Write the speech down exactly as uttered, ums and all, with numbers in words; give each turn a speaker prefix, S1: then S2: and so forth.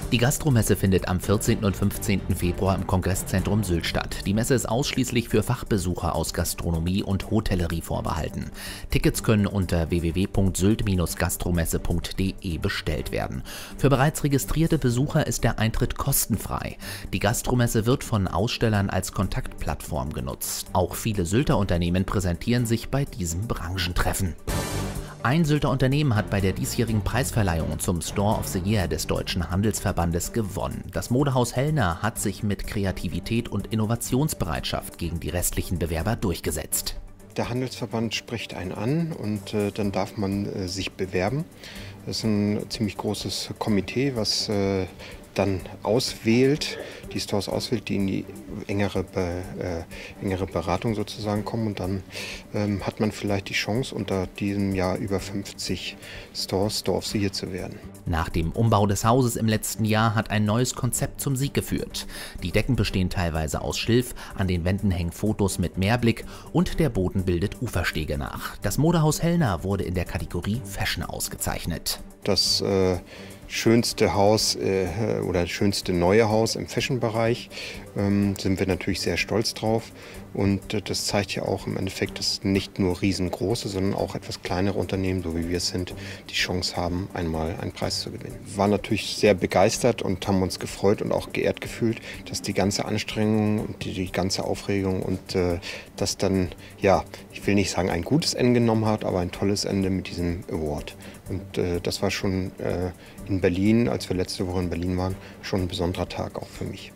S1: Die Gastromesse findet am vierzehnten und fünfzehnten Februar im Kongresszentrum Sylt statt. Die Messe ist ausschließlich für Fachbesucher aus Gastronomie und Hotellerie vorbehalten. Tickets können unter w w w punkt sylt Bindestrich gastromesse punkt d e bestellt werden. Für bereits registrierte Besucher ist der Eintritt kostenfrei. Die Gastromesse wird von Ausstellern als Kontaktplattform genutzt. Auch viele Sylter Unternehmen präsentieren sich bei diesem Branchentreffen. Ein Sylter Unternehmen hat bei der diesjährigen Preisverleihung zum Store of the Year des Deutschen Handelsverbandes gewonnen. Das Modehaus Hellner hat sich mit Kreativität und Innovationsbereitschaft gegen die restlichen Bewerber durchgesetzt.
S2: Der Handelsverband spricht einen an und äh, dann darf man äh, sich bewerben. Das ist ein ziemlich großes Komitee, was äh, dann auswählt, die Stores auswählt, die in die engere, Be, äh, engere Beratung sozusagen kommen. Und dann ähm, hat man vielleicht die Chance, unter diesem Jahr über fünfzig Stores Store of the Year zu werden.
S1: Nach dem Umbau des Hauses im letzten Jahr hat ein neues Konzept zum Sieg geführt. Die Decken bestehen teilweise aus Schilf, an den Wänden hängen Fotos mit Meerblick und der Boden bildet Uferstege nach. Das Modehaus Hellner wurde in der Kategorie Fashion ausgezeichnet.
S2: Das äh, schönste Haus äh, oder schönste neue Haus im Fashion-Bereich, ähm, sind wir natürlich sehr stolz drauf. Und äh, das zeigt ja auch im Endeffekt, dass nicht nur riesengroße, sondern auch etwas kleinere Unternehmen, so wie wir es sind, die Chance haben, einmal einen Preis zu gewinnen. Wir waren natürlich sehr begeistert und haben uns gefreut und auch geehrt gefühlt, dass die ganze Anstrengung und die, die ganze Aufregung und äh, das dann, ja, ich will nicht sagen ein gutes Ende genommen hat, aber ein tolles Ende mit diesem Award. Und äh, das war schon äh, in Berlin, als wir letzte Woche in Berlin waren, schon ein besonderer Tag auch für mich.